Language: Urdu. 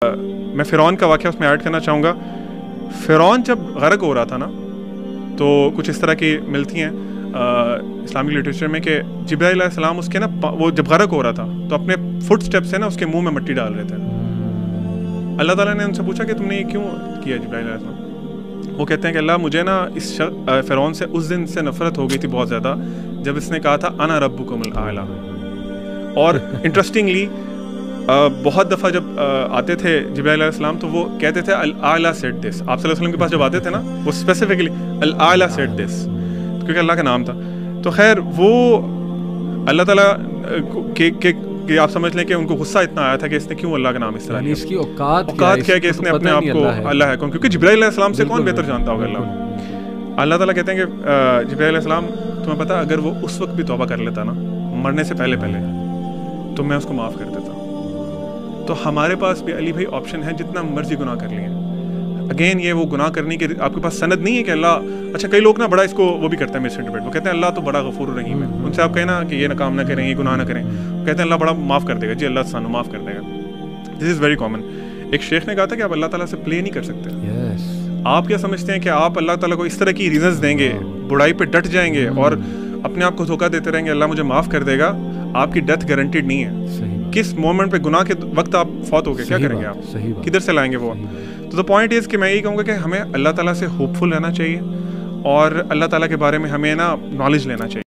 میں فرعون کا واقعہ اس میں ایڈ کرنا چاہوں گا. فرعون جب غرق ہو رہا تھا نا تو کچھ اس طرح کی ملتی ہیں اسلامک لٹریچر میں کہ جبرائیل علیہ السلام اس کے نا وہ جب غرق ہو رہا تھا تو اپنے فٹ اسٹیپ سے نا اس کے منہ میں مٹی ڈال رہے تھے. اللہ تعالیٰ نے ان سے پوچھا کہ تم نے یہ کیوں کیا جبرائیل علیہ السلام؟ وہ کہتے ہیں کہ اللہ مجھے نا اس فرعون سے اس دن سے نفرت ہو گئی تھی بہت زیادہ جب اس نے کہا تھا انا ربکم الاعلی. اور انٹرسٹنگلی بہت دفعہ جب آتے تھے جبرائیل علیہ السلام تو وہ کہتے تھے الاعلی سیڈ دس. آپ صلی اللہ علیہ وسلم کے پاس جب آتے تھے نا وہ اسپیسیفکلی الاعلی سیڈ دس کیونکہ اللہ کا نام تھا. تو خیر وہ اللہ تعالیٰ کہ آپ سمجھ لیں کہ ان کو غصہ اتنا آیا تھا کہ اس نے کیوں اللہ کا نام اس طرح لیا. اس کی اوقات کیا کہ اس نے اپنے آپ کو اللہ ہے کیونکہ جبرائیل علیہ السلام سے کون بہتر جانتا ہوگا اللہ. اللہ تعالیٰ کہتے ہیں کہ جبرائیل علیہ السلام تمہیں پتہ اگر وہ اس وقت بھی توبہ کر لیتا نا مرنے سے پہلے تو میں اس کو معاف کر دیتا. تو ہمارے پاس بھی علی بھائی آپشن ہے جتنا مرضی گناہ کر لیں. اگین یہ وہ گناہ کرنے کے آپ کے پاس سند نہیں ہے کہ اللہ اچھا کئی لوگ نا بڑا اس کو وہ بھی کرتے ہیں مس انٹرپریٹ. وہ کہتے ہیں اللہ تو بڑا غفور الرحیم ہے. ان سے آپ کہیں نا کہ یہ کام نہ کریں یہ گناہ نہ کریں کہتے ہیں اللہ بڑا معاف کر دے گا. جی اللہ سانو معاف کر دے گا. دس از ویری کامن. ایک شیخ نے کہا تھا کہ آپ اللہ تعالیٰ سے پلے نہیں کر سکتے. آپ کیا سمجھتے ہیں کہ آپ اللہ تعالیٰ کو اس طرح کی ریزنز دیں گے برائی پہ ڈٹ جائیں گے اور اپنے آپ کو دھوکہ دیتے رہیں گے اللہ مجھے معاف کر دے گا؟ آپ کی ڈیتھ گارنٹیڈ نہیں ہے. کس مومنٹ پہ گناہ کے وقت آپ فوت ہو گئے کیا کریں گے آپ؟ کدھر سے لائیں گے وہ؟ تو دا پوائنٹ از کہ میں یہی کہوں گا کہ ہمیں اللہ تعالیٰ سے ہوپ فل رہنا چاہیے اور اللہ تعالیٰ کے بارے میں ہمیں نا نالج لینا چاہیے.